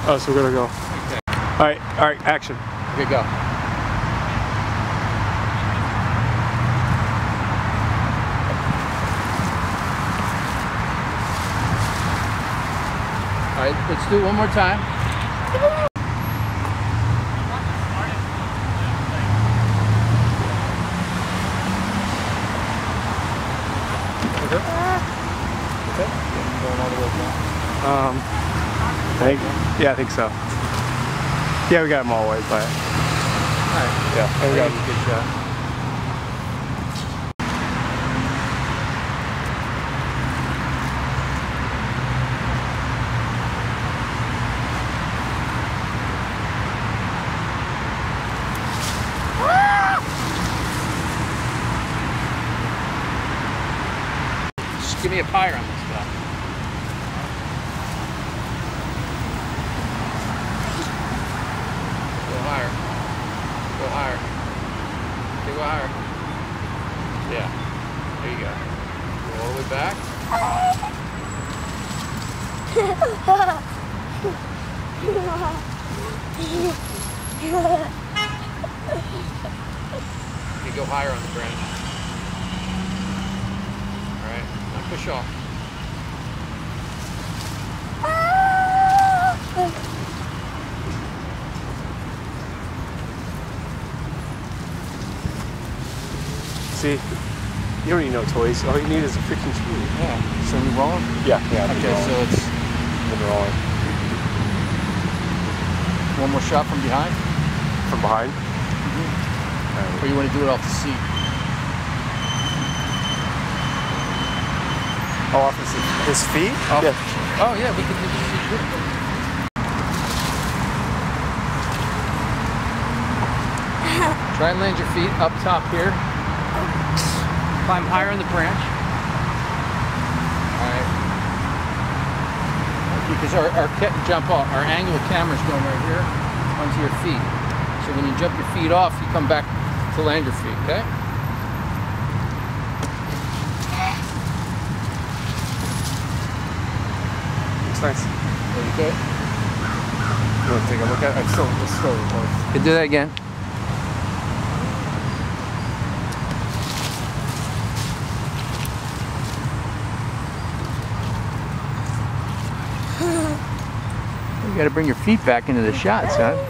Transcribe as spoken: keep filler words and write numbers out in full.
Oh, so we're gonna go. Okay. All right, all right, action. Okay, go. All right, let's do it one more time. Okay. Okay. Going all the way down. Um, I think, yeah, I think so. Yeah, we got them all the way, but. All right. Yeah, and we got a good shot. Just give me a pyre on this stuff. Go higher. Go higher. Okay, go higher. Yeah. There you go. Go all the way back. Okay, go higher on the branch. Alright, now push off. See, you don't need no toys. All you need is a freaking tree. Yeah. So we rolling? Yeah, yeah. Okay, so it's Then rolling. one more shot from behind? From behind? Or you want to do it off the seat? Oh, off his, his feet? Off- Yeah. Oh yeah, we can do the seat. Try and land your feet up top here. Climb higher on the branch. Alright. Because our, our ca- jump off, our angle of camera is going right here onto your feet. So when you jump your feet off, you come back to land your feet, okay? Looks nice. Okay. You want to take a look at it? I'm still, it's still recording. You can do that again. You gotta bring your feet back into the shot, son.